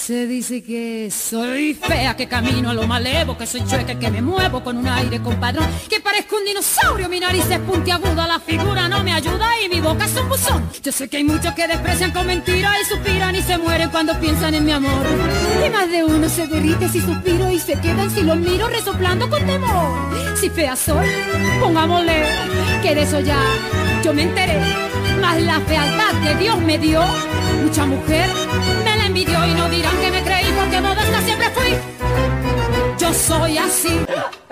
Se dice que soy fea, que camino a lo malevo, que soy chueca, que me muevo con un aire compadrón, que parezco un dinosaurio, mi nariz es puntiaguda, la figura no me ayuda y mi boca es un buzón. Yo sé que hay muchos que desprecian con mentiras y suspiran y se mueren cuando piensan en mi amor. Y más de uno se derrite si suspiro y se quedan si los miro resoplando con temor. Si fea soy, pongámosle que de eso ya yo me enteré. Más la fealdad que Dios me dio, mucha mujer me la envidió y no dirán que me creí porque modesta siempre fui. Yo soy así.